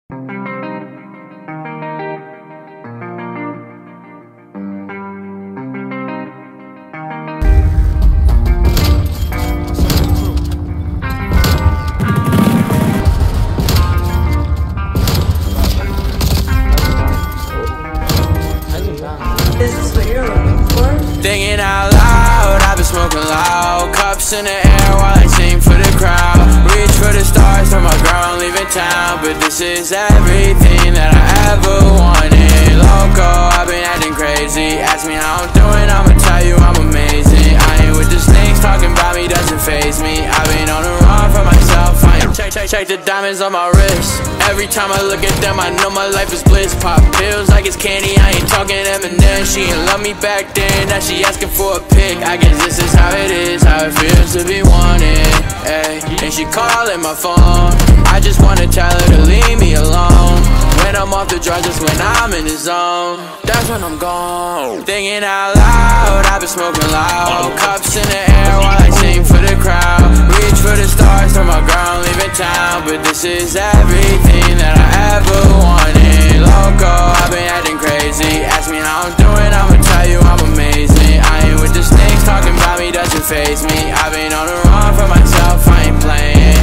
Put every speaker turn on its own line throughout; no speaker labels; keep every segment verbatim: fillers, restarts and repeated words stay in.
Is this what you're looking for?
Thinking out loud, I've been smoking loud. Cups in the air while I sing for the crowd. Reach for the stars, for my girl, I'm leaving town. But this is everything that I ever wanted. Loco, I've been acting crazy. Ask me how I'm doing, I'ma tell you I'm amazing. I ain't with the snakes, talking about me doesn't faze me. I've been on the run for myself, I ain't check, check, check the diamonds on my wrist. Every time I look at them, I know my life is bliss. Pop pills like it's candy, I ain't talking Eminem. She ain't love me back then, now she asking for a pic. I guess this is how it is, how it feels to be wanted, ay. And she calling my phone, I just wanna tell her to leave me alone. When I'm off the drugs, that's when I'm in the zone. That's when I'm gone. Thinking out loud, I've been smoking loud. Cups in the air while I sing for the crowd. Reach for the stars, for my girl, I'm leaving town. But this is everything that I ever wanted. Loco, I've been acting crazy. Ask me how I'm doing, I'ma tell you I'm amazing. I ain't with the snakes, talking about me doesn't faze me. I've been on the run for myself, I ain't playing.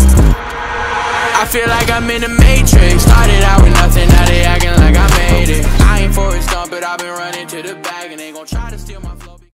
I feel like I'm in the Matrix. Started out with nothing, now they acting like I made it. I ain't for a stunt, but I've been running to the bag, and they gon' try to steal my